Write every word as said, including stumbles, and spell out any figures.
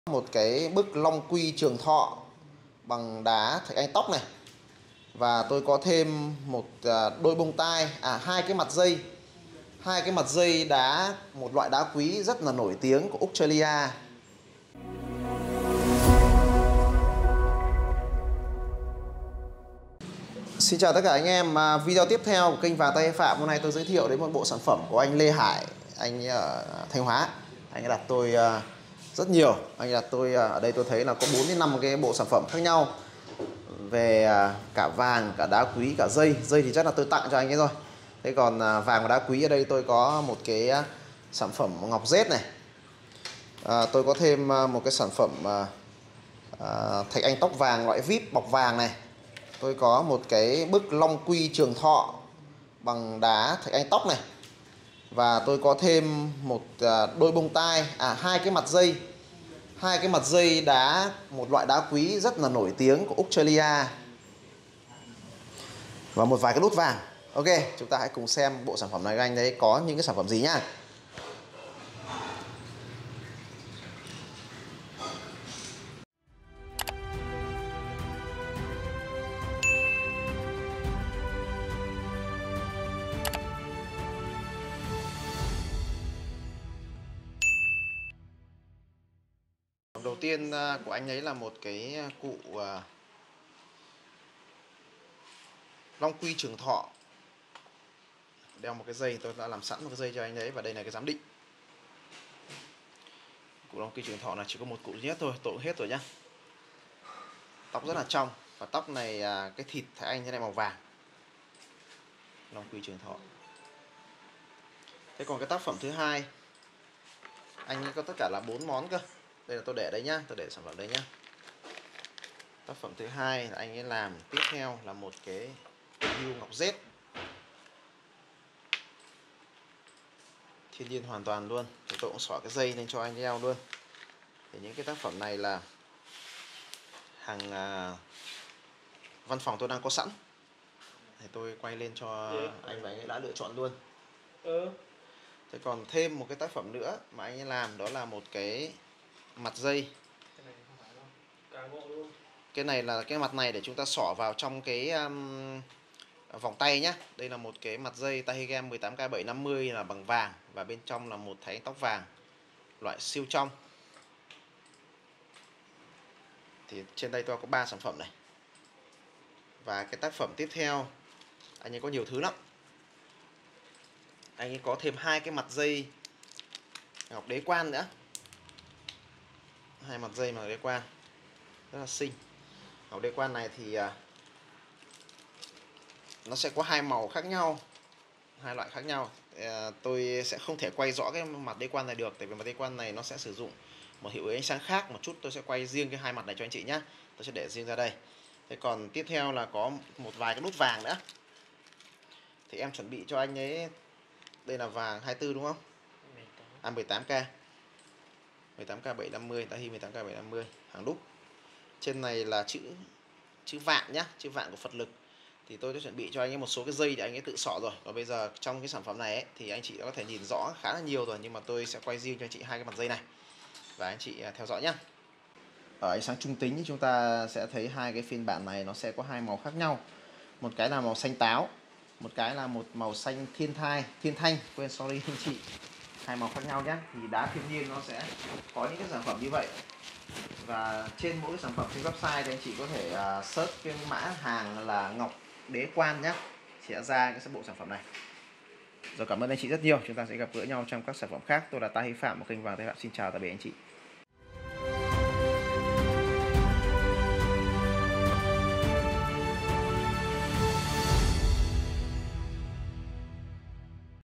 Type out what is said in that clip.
Một cái bức long quy trường thọ bằng đá thạch anh tóc này, và tôi có thêm một đôi bông tai, à hai cái mặt dây, hai cái mặt dây đá, một loại đá quý rất là nổi tiếng của Australia. Xin chào tất cả anh em. Video tiếp theo của kênh Vàng Tay Phạm, hôm nay tôi giới thiệu đến một bộ sản phẩm của anh Lê Hải, anh ở Thanh Hóa. Anh đặt tôi rất nhiều, anh đặt tôi ở đây tôi thấy là có bốn đến năm cái bộ sản phẩm khác nhau về cả vàng, cả đá quý, cả dây. Dây thì chắc là tôi tặng cho anh ấy rồi. Thế còn vàng và đá quý ở đây tôi có một cái sản phẩm ngọc rết này, à, tôi có thêm một cái sản phẩm à, thạch anh tóc vàng loại vê i pê bọc vàng này. Tôi có một cái bức long quy trường thọ bằng đá thạch anh tóc này, và tôi có thêm một đôi bông tai, à hai cái mặt dây, hai cái mặt dây đá, một loại đá quý rất là nổi tiếng của Australia, và một vài cái nút vàng. Ok, chúng ta hãy cùng xem bộ sản phẩm này anh đấy có những cái sản phẩm gì nhá. Đầu tiên của anh ấy là một cái cụ long quy trường thọ, đeo một cái dây, tôi đã làm sẵn một cái dây cho anh ấy, và đây là cái giám định. Cụ long quy trường thọ là chỉ có một cụ duy nhất thôi, tôi cũng hết rồi nhá. Tóc rất là trong, và tóc này cái thịt thạch anh thế này màu vàng, long quy trường thọ. Thế còn cái tác phẩm thứ hai, anh ấy có tất cả là bốn món cơ. Đây là tôi để đây nhá, tôi để sản phẩm đây nhá. Tác phẩm thứ hai là anh ấy làm tiếp theo là một cái hươu ngọc rết, thiên nhiên hoàn toàn luôn. Thì tôi cũng xỏ cái dây lên cho anh đeo luôn. Thì những cái tác phẩm này là hàng à, văn phòng tôi đang có sẵn, thì tôi quay lên cho anh và anh ấy đã lựa chọn luôn. Ừ. Thế còn thêm một cái tác phẩm nữa mà anh ấy làm, đó là một cái mặt dây. Cái này không phải đâu. Cả bộ luôn. Cái này là cái mặt này để chúng ta xỏ vào trong cái um, vòng tay nhá. Đây là một cái mặt dây Tahigem mười tám K bảy năm mươi là bằng vàng, và bên trong là một thạch anh tóc vàng loại siêu trong. Thì trên đây tôi có ba sản phẩm này. Và cái tác phẩm tiếp theo, anh ấy có nhiều thứ lắm. Anh ấy có thêm hai cái mặt dây ngọc đế quan nữa, hai mặt dây mà đế quan rất là xinh. Ngọc đế quan này thì uh, nó sẽ có hai màu khác nhau, hai loại khác nhau. uh, Tôi sẽ không thể quay rõ cái mặt đế quan này được, tại vì mặt đế quan này nó sẽ sử dụng một hiệu ứng ánh sáng khác một chút. Tôi sẽ quay riêng cái hai mặt này cho anh chị nhé. Tôi sẽ để riêng ra đây. Thế còn tiếp theo là có một vài cái nút vàng nữa. Thì em chuẩn bị cho anh ấy, đây là vàng hai mươi tư đúng không? À mười tám K, mười tám K bảy năm mươi, Tahi mười tám K bảy năm mươi, hàng đúc. Trên này là chữ chữ vạn nhá, chữ vạn của Phật lực. Thì tôi đã chuẩn bị cho anh ấy một số cái dây để anh ấy tự xỏ rồi. Và bây giờ trong cái sản phẩm này ấy, thì anh chị đã có thể nhìn rõ khá là nhiều rồi, nhưng mà tôi sẽ quay riêng cho anh chị hai cái mặt dây này, và anh chị theo dõi nhá. Ở ánh sáng trung tính thì chúng ta sẽ thấy hai cái phiên bản này nó sẽ có hai màu khác nhau. Một cái là màu xanh táo, một cái là một màu xanh thiên thai, thiên thanh, quên sorry anh chị. Hai màu khác nhau nhé. Thì đá thiên nhiên nó sẽ có những cái sản phẩm như vậy. Và trên mỗi sản phẩm trên website thì anh chị có thể uh, search cái mã hàng là ngọc đế quan nhé, sẽ ra cái bộ sản phẩm này. Rồi, cảm ơn anh chị rất nhiều. Chúng ta sẽ gặp gỡ nhau trong các sản phẩm khác. Tôi là Tahi Phạm của kênh Vàng Tay Phạm. Xin chào tạm biệt anh chị.